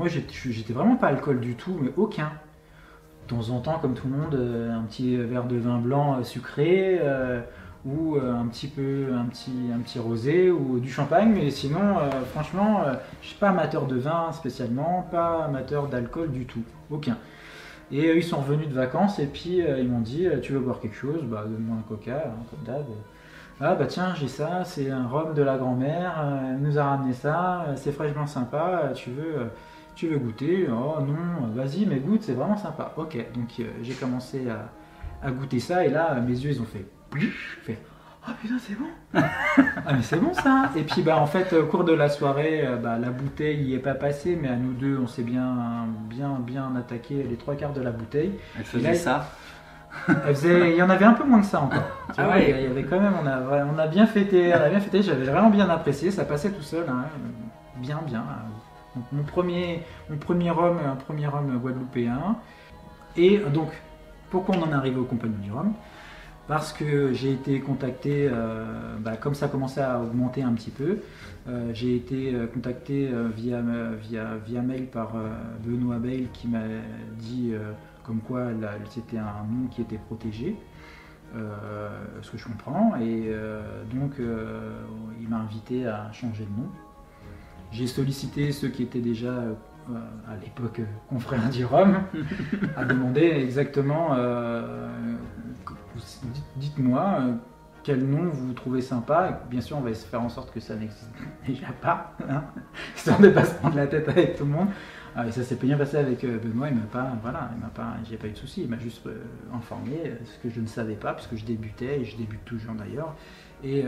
moi j'étais vraiment pas alcool du tout, mais aucun. De temps en temps, comme tout le monde, un petit verre de vin blanc sucré, ou un petit rosé, ou du champagne, mais sinon, franchement, je suis pas amateur de vin spécialement, pas amateur d'alcool du tout, aucun. Et ils sont revenus de vacances et puis ils m'ont dit tu veux boire quelque chose? Bah donne-moi un coca, hein, comme d'hab. Ah bah tiens j'ai ça, c'est un rhum de la grand-mère, elle nous a ramené ça, c'est fraîchement sympa, tu veux goûter? Oh non, vas-y mais goûte, c'est vraiment sympa. Ok, donc j'ai commencé à goûter ça et là mes yeux ils ont fait plouf, fait oh putain c'est bon. Ah mais c'est bon ça. Et puis bah en fait au cours de la soirée bah, la bouteille y est pas passée mais à nous deux on s'est bien attaqué les trois quarts de la bouteille. Elle faisait ça. Il y en avait un peu moins que ça encore. Tu Ah vois, ouais. il y avait quand même, on a bien fêté, j'avais vraiment bien apprécié, ça passait tout seul, hein, bien. Donc, mon premier rhum, un premier rhum guadeloupéen. Et donc, pourquoi on en est arrivé au Compagnon du Rhum? Parce que j'ai été contacté, comme ça commençait à augmenter un petit peu, j'ai été contacté via mail par Benoît Bayle qui m'a dit comme quoi c'était un nom qui était protégé, ce que je comprends, et donc il m'a invité à changer de nom. J'ai sollicité ceux qui étaient déjà à l'époque confrères du Rhum, à demander exactement dites-moi quel nom vous trouvez sympa. Bien sûr, on va faire en sorte que ça n'existe déjà pas, hein, histoire de ne pas se prendre la tête avec tout le monde. Et ça s'est bien passé avec Benoît, j'ai pas eu de soucis, il m'a juste informé ce que je ne savais pas, parce que je débutais, et je débute toujours d'ailleurs. Et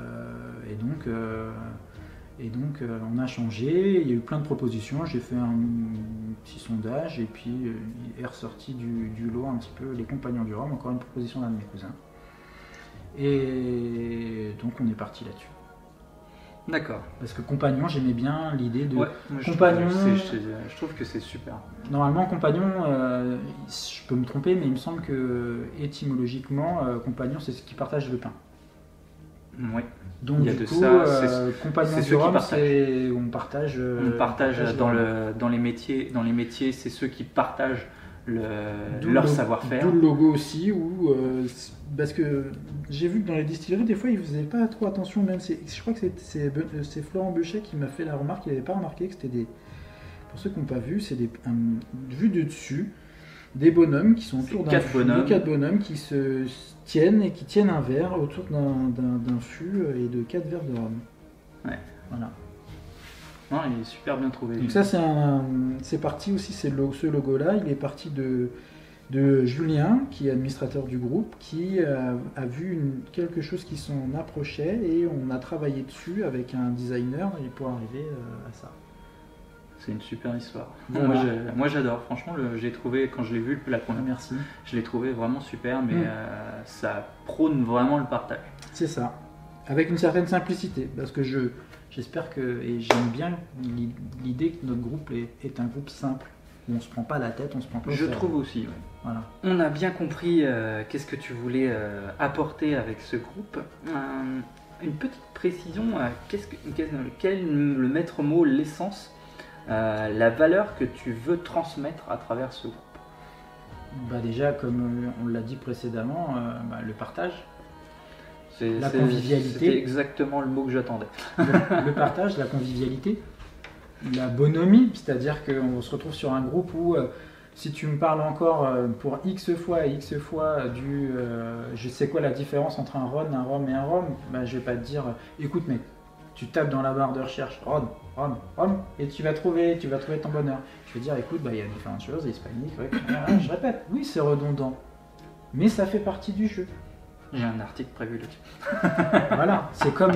donc on a changé, il y a eu plein de propositions, j'ai fait un petit sondage, et puis il est ressorti du lot un petit peu les Compagnons du Rhum, encore une proposition d'un de mes cousins. Et donc on est parti là-dessus. D'accord. Parce que compagnon, j'aimais bien l'idée de compagnon. Je trouve que c'est super. Normalement, compagnon, je peux me tromper, mais il me semble que étymologiquement, compagnon, c'est ce qui partage le pain. Oui. Donc il y a du de coup, ça. compagnon du Rhum, on partage. On partage dans les métiers, c'est ceux qui partagent leur savoir-faire. D'où le logo aussi, parce que j'ai vu que dans les distilleries, des fois, ils faisaient pas trop attention. Même, je crois que c'est Florent Bechet qui m'a fait la remarque. Il n'avait pas remarqué que c'était pour ceux qui n'ont pas vu, c'est vu de dessus, des bonhommes qui sont autour d'un fût, quatre bonhommes qui se tiennent et qui tiennent un verre autour d'un fût et de 4 verres de rhum. Ouais. Voilà. Non, il est super bien trouvé. Donc ça c'est parti aussi, ce logo-là, il est parti de Julien, qui est administrateur du groupe, qui a vu quelque chose qui s'en approchait et on a travaillé dessus avec un designer pour arriver à ça. C'est une super histoire. Voilà. Moi j'adore, franchement j'ai trouvé, quand je l'ai vu la première fois, merci. Je l'ai trouvé vraiment super, mais ça prône vraiment le partage. C'est ça, avec une certaine simplicité, parce que j'espère que, et j'aime bien l'idée que notre groupe est un groupe simple, où on ne se prend pas la tête, on se prend pas. Je trouve aussi, oui. Voilà. On a bien compris qu'est-ce que tu voulais apporter avec ce groupe. Une petite précision, quel le maître mot, l'essence, la valeur que tu veux transmettre à travers ce groupe? Déjà, comme on l'a dit précédemment, le partage. La convivialité. C'était exactement le mot que j'attendais. Le partage, la convivialité, la bonhomie, c'est-à-dire qu'on se retrouve sur un groupe où si tu me parles encore pour X fois et X fois je sais quoi la différence entre un rhum et un rhum, je vais pas te dire écoute mec, tu tapes dans la barre de recherche rhum et tu vas trouver ton bonheur. Je vais dire écoute, il y a différentes choses, hispanique, je répète, oui c'est redondant, mais ça fait partie du jeu. J'ai un article prévu là-dessus. Voilà, c'est comme,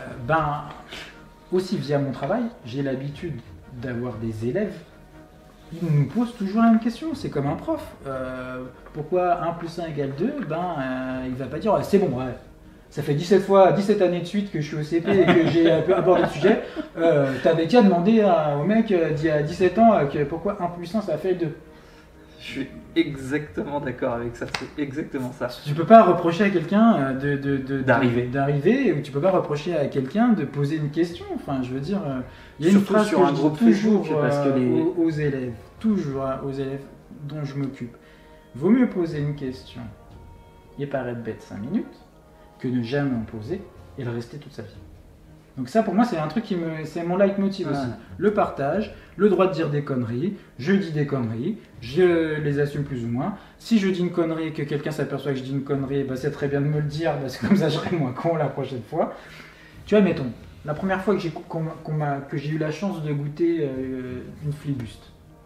aussi via mon travail, j'ai l'habitude d'avoir des élèves, ils nous posent toujours la même question, c'est comme un prof. Pourquoi 1 plus 1 égale 2 il va pas dire, c'est bon, ouais, ça fait 17 années de suite que je suis au CP et que j'ai abordé le sujet, t'avais qu'à demander au mec d'il y a 17 ans pourquoi 1 plus 1 ça fait 2. Je suis exactement d'accord avec ça, c'est exactement ça. Tu peux pas reprocher à quelqu'un d'arriver, ou tu peux pas reprocher à quelqu'un de poser une question. Enfin, je veux dire, il y a une Surtout phrase sur que un je dis groupe toujours Facebook, parce que aux élèves, toujours aux élèves dont je m'occupe. Vaut mieux poser une question et paraître bête 5 minutes que ne jamais en poser et le rester toute sa vie. Donc ça, pour moi, c'est un truc c'est mon leitmotiv aussi. Le partage, le droit de dire des conneries. Je dis des conneries, je les assume plus ou moins. Si je dis une connerie et que quelqu'un s'aperçoit que je dis une connerie, bah, c'est très bien de me le dire parce que comme ça, je serai moins con la prochaine fois. Tu vois, mettons, la première fois que j'ai eu la chance de goûter une flibuste.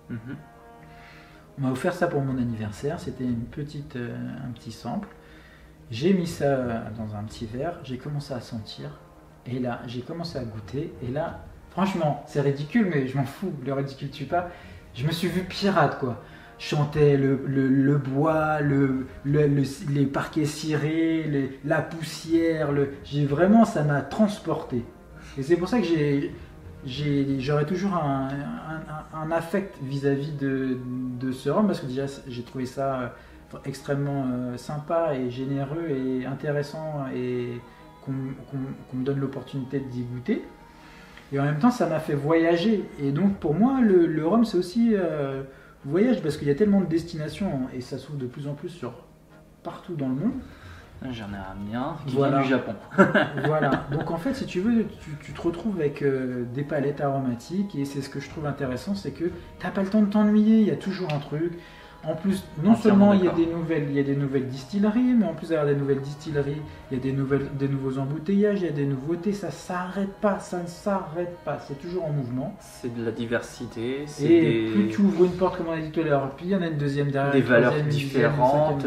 On m'a offert ça pour mon anniversaire. C'était un petit sample. J'ai mis ça dans un petit verre. J'ai commencé à sentir. Et là, j'ai commencé à goûter, et là, franchement, c'est ridicule, mais je m'en fous, le ridicule tue pas. Je me suis vu pirate, quoi. Je chantais le bois, les parquets cirés, la poussière, vraiment, ça m'a transporté. Et c'est pour ça que j'aurais toujours un affect vis-à-vis de ce rhum, parce que déjà, j'ai trouvé ça extrêmement sympa et généreux et intéressant, et qu'on me donne l'opportunité d'y goûter. Et en même temps, ça m'a fait voyager. Et donc, pour moi, le rhum, c'est aussi voyage, parce qu'il y a tellement de destinations, et ça s'ouvre de plus en plus partout dans le monde. J'en ai un mien qui vient du Japon. Voilà. Donc, en fait, si tu veux, tu te retrouves avec des palettes aromatiques, et c'est ce que je trouve intéressant, c'est que t'as pas le temps de t'ennuyer, il y a toujours un truc. En plus, non seulement il y a des nouvelles distilleries, mais en plus d'avoir des nouvelles distilleries, il y a des nouveaux embouteillages, il y a des nouveautés, ça s'arrête pas, ça ne s'arrête pas, c'est toujours en mouvement. C'est de la diversité. Et plus tu ouvres une porte, comme on a dit tout à l'heure, puis il y en a une deuxième derrière. Des valeurs différentes,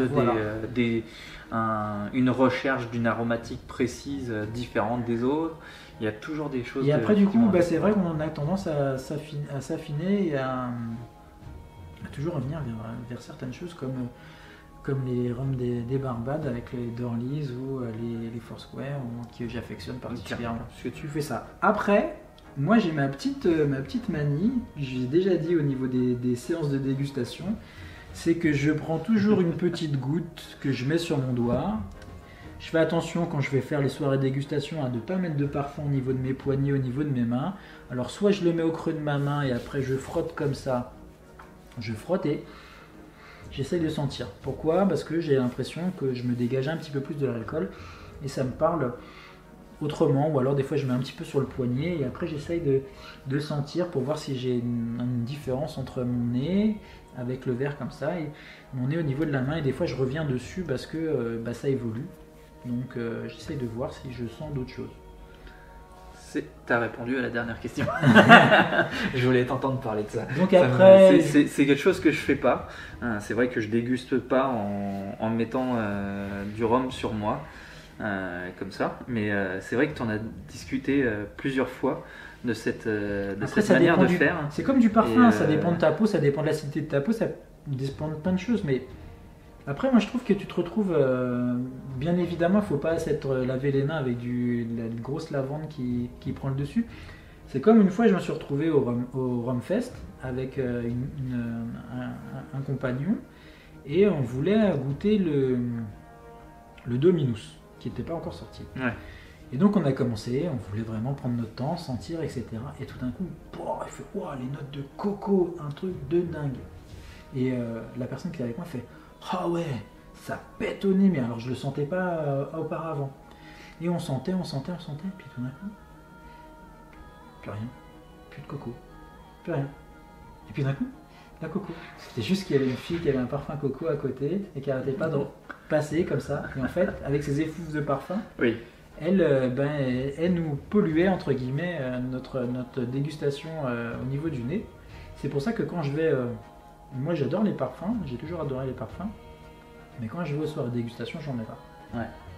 une recherche d'une aromatique précise différente des autres. Il y a toujours des choses. Et après, du coup, c'est vrai qu'on a tendance à s'affiner et à toujours revenir vers certaines choses comme les rhums des Barbades avec les Dorleys ou les Foursquare que j'affectionne particulièrement. Parce que tu fais ça. Après, moi j'ai ma petite manie, j'ai déjà dit au niveau des séances de dégustation, c'est que je prends toujours une petite goutte que je mets sur mon doigt. Je fais attention quand je vais faire les soirées de dégustation à ne pas mettre de parfum au niveau de mes poignets, au niveau de mes mains. Alors soit je le mets au creux de ma main et après je frotte comme ça. Je frotte et j'essaye de sentir. Pourquoi ? Parce que j'ai l'impression que je me dégage un petit peu plus de l'alcool et ça me parle autrement. Ou alors des fois je mets un petit peu sur le poignet et après j'essaye de sentir pour voir si j'ai une différence entre mon nez avec le verre comme ça et mon nez au niveau de la main. Et des fois je reviens dessus parce que ça évolue. Donc j'essaye de voir si je sens d'autres choses. T'as répondu à la dernière question. Je voulais t'entendre parler de ça. Donc après, c'est quelque chose que je fais pas. C'est vrai que je déguste pas en mettant du rhum sur moi, comme ça. Mais c'est vrai que tu en as discuté plusieurs fois de cette manière de faire. C'est comme du parfum, ça dépend de ta peau, ça dépend de l'acidité de ta peau, ça dépend de plein de choses. Mais après, moi je trouve que tu te retrouves, bien évidemment, il ne faut pas s'être lavé les mains avec la grosse lavande qui prend le dessus. C'est comme une fois, je me suis retrouvé au Rhum Fest avec un compagnon et on voulait goûter le Dominus qui n'était pas encore sorti. Ouais. Et donc on a commencé, on voulait vraiment prendre notre temps, sentir, etc. Et tout d'un coup, il fait les notes de coco, un truc de dingue. Et la personne qui est avec moi fait ah ouais, ça pète au nez, mais alors je le sentais pas auparavant. Et on sentait, puis tout d'un coup, plus rien, plus de coco, plus rien. Et puis d'un coup, la coco. C'était juste qu'il y avait une fille qui avait un parfum coco à côté et qui arrêtait pas de passer comme ça. Et en fait, avec ses effluves de parfum, oui. Elle nous polluait entre guillemets notre dégustation au niveau du nez. C'est pour ça que quand je vais moi j'adore les parfums, j'ai toujours adoré les parfums, mais quand je vais aux soirées de dégustation, j'en ai pas. Ouais.